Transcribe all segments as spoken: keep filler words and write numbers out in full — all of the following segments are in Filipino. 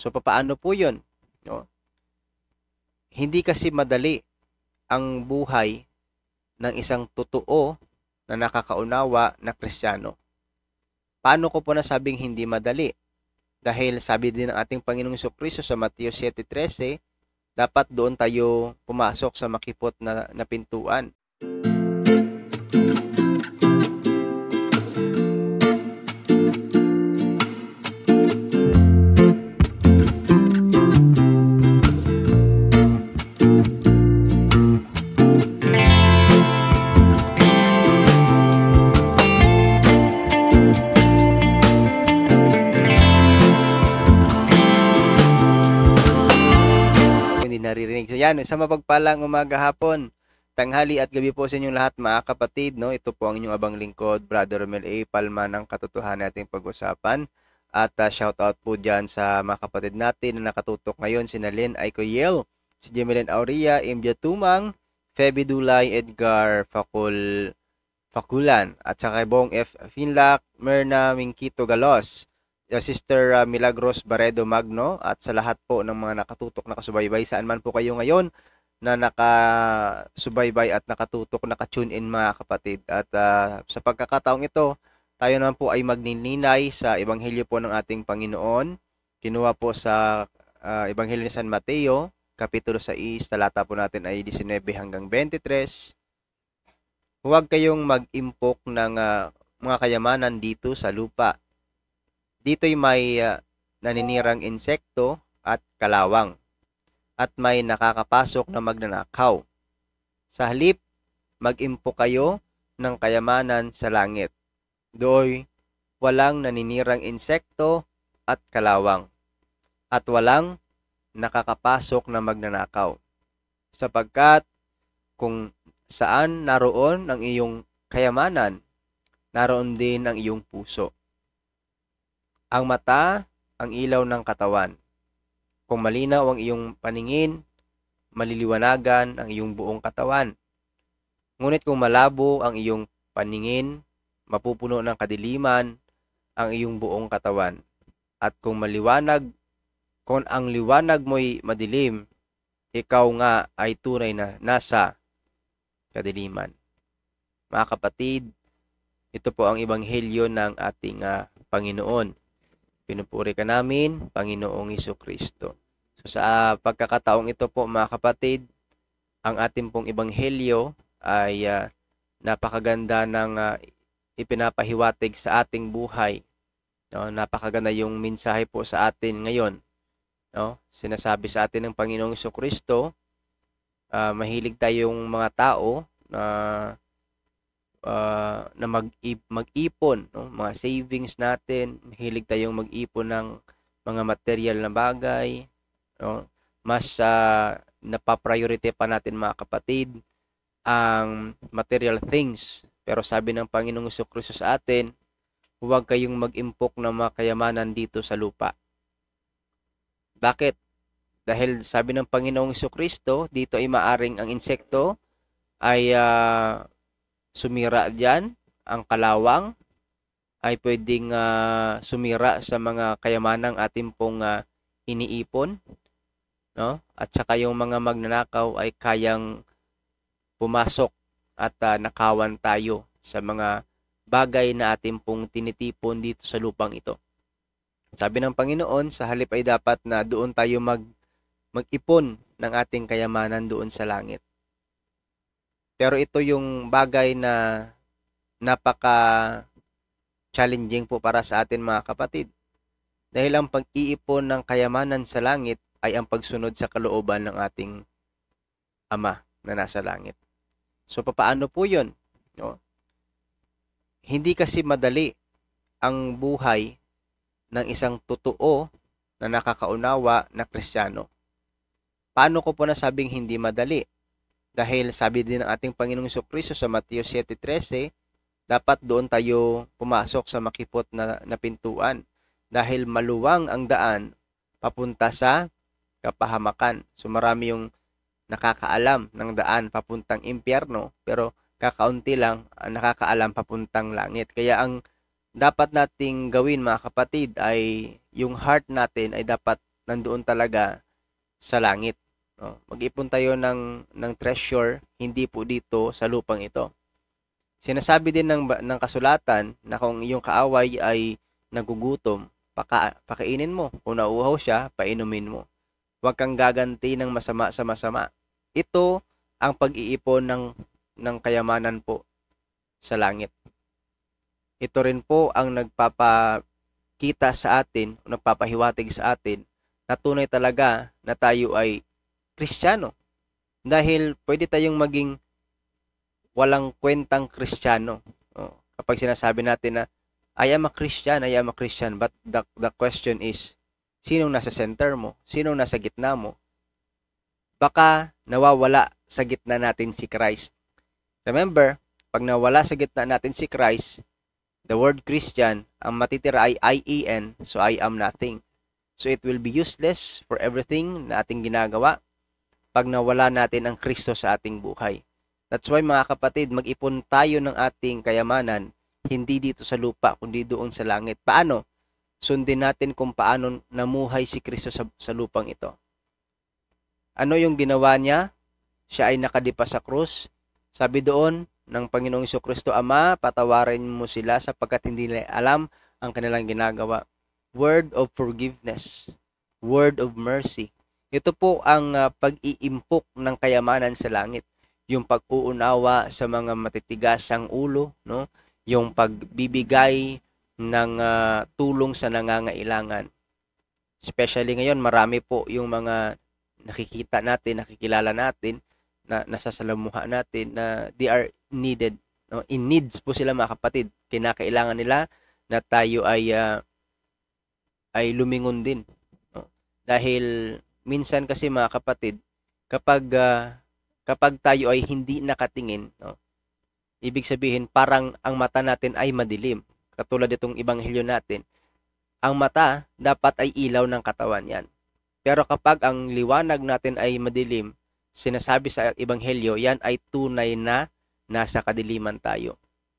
So, papaano po yun? No? Hindi kasi madali ang buhay ng isang totoo na nakakaunawa na Kristiyano. Paano ko po nasabing hindi madali? Dahil sabi din ng ating Panginoong Jesucristo sa Mateo seven thirteen, dapat doon tayo pumasok sa makipot na, na pintuan. Naririnig. So yan, sa mapagpalang umaga, hapon, tanghali at gabi po sa inyong lahat mga kapatid, no? Ito po ang inyong abang lingkod, Brother Romel A. Palma ng katotohanan nating pag-usapan. At uh, shout out po dyan sa mga kapatid natin na nakatutok ngayon, si Nalyn Aycoyel, si Jemelyn Aurea, Imbia Tumang, Feby Dulay, Edgar Facul Faculan, at saka Bong F. Finlac, Merna Mingkito Galos, Sister uh, Milagros Baredo Magno, at sa lahat po ng mga nakatutok, nakasubaybay, saan man po kayo ngayon na nakasubaybay at nakatutok, nakatune in mga kapatid. At uh, sa pagkakataong ito, tayo naman po ay magnininay sa Ebanghelyo po ng ating Panginoon. Kinuha po sa uh, Ebanghelyo ni San Mateo, Kapitulo six, talata po natin ay nineteen hanggang twenty-three. Huwag kayong mag-impok ng uh, mga kayamanan dito sa lupa. Dito'y may uh, naninirang insekto at kalawang, at may nakakapasok na magnanakaw. Sa halip, mag-impok kayo ng kayamanan sa langit. Do'y walang naninirang insekto at kalawang, at walang nakakapasok na magnanakaw. Sapagkat kung saan naroon ang iyong kayamanan, naroon din ang iyong puso. Ang mata, ang ilaw ng katawan. Kung malinaw ang iyong paningin, maliliwanagan ang iyong buong katawan. Ngunit kung malabo ang iyong paningin, mapupuno ng kadiliman ang iyong buong katawan. At kung maliwanag, kung ang liwanag mo'y madilim, ikaw nga ay tunay na nasa kadiliman. Mga kapatid, ito po ang ebanghelyo ng ating uh, Panginoon. Pinupuri ka namin, Panginoong Jesucristo. So sa uh, pagkakataong ito po mga kapatid, ang ating pong ebanghelyo ay uh, napakaganda ng uh, ipinapahiwatig sa ating buhay. No? Napakaganda yung mensahe po sa atin ngayon. No? Sinasabi sa atin ng Panginoong Jesucristo, uh, mahilig tayong mga tao na Uh, na mag-ip, mag-ipon, no? Mga savings natin, mahilig tayong mag-ipon ng mga material na bagay, no? Mas uh, napapriority pa natin mga kapatid ang material things. Pero sabi ng Panginoong Jesucristo sa atin, huwag kayong mag-impok ng mga kayamanan dito sa lupa. Bakit? Dahil sabi ng Panginoong Jesucristo, dito ay maaring ang insekto ay uh, sumira dyan, ang kalawang ay pwedeng uh, sumira sa mga kayamanang ating pong uh, iniipon, no? At saka yung mga magnanakaw ay kayang pumasok at uh, nakawan tayo sa mga bagay na ating pong tinitipon dito sa lupang ito. Sabi ng Panginoon, sa halip ay dapat na doon tayo mag mag-ipon ng ating kayamanan doon sa langit. Pero ito yung bagay na napaka-challenging po para sa atin mga kapatid. Dahil ang pag-iipon ng kayamanan sa langit ay ang pagsunod sa kalooban ng ating Ama na nasa langit. So, papaano po yun? No? Hindi kasi madali ang buhay ng isang totoo na nakakaunawa na Kristiyano. Paano ko po nasabing hindi madali? Dahil sabi din ng ating Panginoong Jesucristo sa Mateo seven thirteen, dapat doon tayo pumasok sa makipot na, na pintuan. Dahil maluwang ang daan papunta sa kapahamakan. So marami yung nakakaalam ng daan papuntang impyerno, pero kakaunti lang ang nakakaalam papuntang langit. Kaya ang dapat nating gawin mga kapatid ay yung heart natin ay dapat nandoon talaga sa langit. Oh, mag-ipon tayo ng ng treasure hindi po dito sa lupang ito. Sinasabi din ng ng kasulatan na kung iyong kaaway ay nagugutom, paka, pakainin mo. Kung nauuhaw siya, painumin mo. Huwag kang gaganti ng masama sa masama. Ito ang pag-iipon ng ng kayamanan po sa langit. Ito rin po ang nagpapakita sa atin, nagpapahiwatig sa atin na tunay talaga na tayo ay Kristiyano. Dahil pwede tayong maging walang kwentang Kristiyano. Oh, kapag sinasabi natin na I am a Christian, I am a Christian, but the, the question is, sinong nasa center mo? Sinong nasa gitna mo? Baka nawawala sa gitna natin si Christ. Remember, pag nawala sa gitna natin si Christ, the word Christian, ang matitira ay I E N, so I am nothing. So it will be useless for everything na ating ginagawa pag nawala natin ang Kristo sa ating buhay. That's why mga kapatid, mag-ipon tayo ng ating kayamanan, hindi dito sa lupa, kundi doon sa langit. Paano? Sundin natin kung paano namuhay si Kristo sa, sa lupang ito. Ano yung ginawa niya? Siya ay nakadipa sa krus. Sabi doon ng Panginoong Jesucristo, Ama, patawarin mo sila sapagkat hindi nila alam ang kanilang ginagawa. Word of forgiveness. Word of mercy. Ito po ang uh, pag-iimpok ng kayamanan sa langit. Yung pag-uunawa sa mga matitigasang ulo, no? Yung pagbibigay ng uh, tulong sa nangangailangan. Especially ngayon, marami po yung mga nakikita natin, nakikilala natin, na nasasalamuha natin na they are needed. No? In needs po sila mga kapatid. Kinakailangan nila na tayo ay uh, ay lumingon din. No? Dahil minsan kasi mga kapatid, kapag uh, kapag tayo ay hindi nakatingin, no? Ibig sabihin parang ang mata natin ay madilim. Katulad itong ebanghelyo natin, ang mata dapat ay ilaw ng katawan yan. Pero kapag ang liwanag natin ay madilim, sinasabi sa ebanghelyo, yan ay tunay na nasa kadiliman tayo.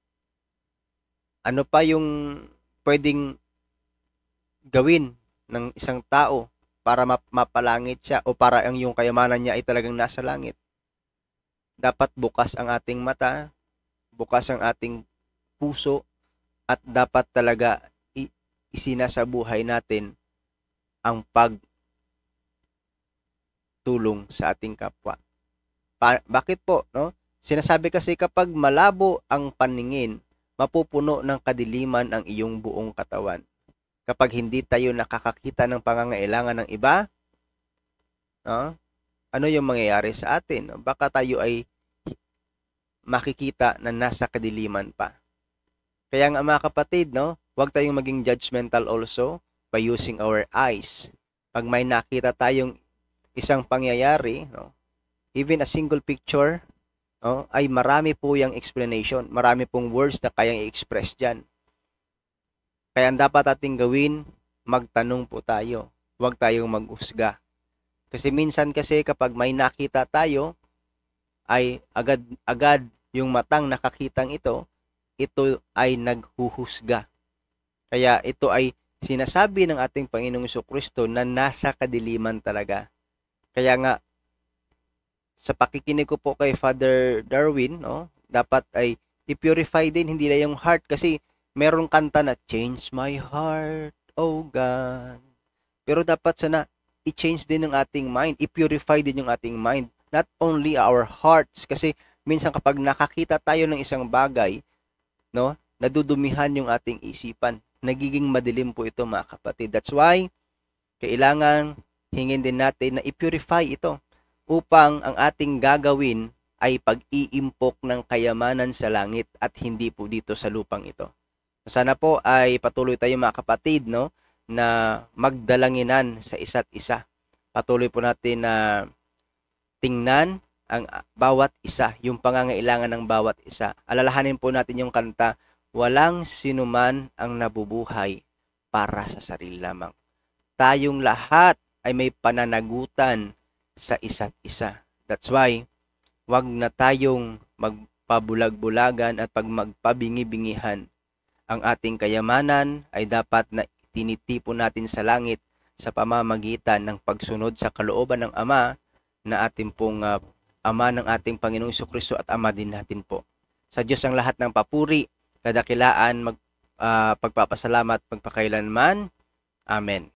Ano pa yung pwedeng gawin ng isang tao para map- mapalangit siya o para ang yung kayamanan niya ay talagang nasa langit? Dapat bukas ang ating mata, bukas ang ating puso, at dapat talaga isinasa buhay natin ang pagtulong sa ating kapwa. Pa- bakit po, no? Sinasabi kasi kapag malabo ang paningin, mapupuno ng kadiliman ang iyong buong katawan. Kapag hindi tayo nakakakita ng pangangailangan ng iba, no? Ano yung mangyayari sa atin? Baka tayo ay makikita na nasa kadiliman pa. Kaya nga mga kapatid, no, huwag tayong maging judgmental also by using our eyes. Pag may nakita tayong isang pangyayari, no, even a single picture, no, ay marami po yung explanation. Marami pong words na kayang i-express dyan. Kaya ang dapat ating gawin, magtanong po tayo. Huwag tayong mag-usga. Kasi minsan kasi kapag may nakita tayo, ay agad-agad yung matang nakakitang ito, ito ay naghuhusga. Kaya ito ay sinasabi ng ating Panginoong Jesucristo na nasa kadiliman talaga. Kaya nga, sa pakikinig ko po kay Father Darwin, no, dapat ay i-purify din, hindi na yung heart. Kasi merong kanta na, change my heart, oh God. Pero dapat sana, i-change din ng ating mind, i-purify din yung ating mind. Not only our hearts, kasi minsan kapag nakakita tayo ng isang bagay, no, nadudumihan yung ating isipan. Nagiging madilim po ito mga kapatid. That's why, kailangan hingin din natin na i-purify ito upang ang ating gagawin ay pag-iimpok ng kayamanan sa langit at hindi po dito sa lupang ito. Sana po ay patuloy tayo mga kapatid, no, na magdalanginan sa isa't isa. Patuloy po natin na tingnan ang bawat isa, yung pangangailangan ng bawat isa. Alalahanin po natin yung kanta, walang sinuman ang nabubuhay para sa sarili lamang. Tayong lahat ay may pananagutan sa isa't isa. That's why, wag na tayong magpabulag-bulagan at pag magpabingi-bingihan. Ang ating kayamanan ay dapat na tinitipon natin sa langit sa pamamagitan ng pagsunod sa kalooban ng Ama na ating pong uh, Ama ng ating Panginoong Jesucristo at Ama din natin po. Sa Diyos ang lahat ng papuri, kadakilaan, mag, uh, pagpapasalamat, magpakailanman. Amen.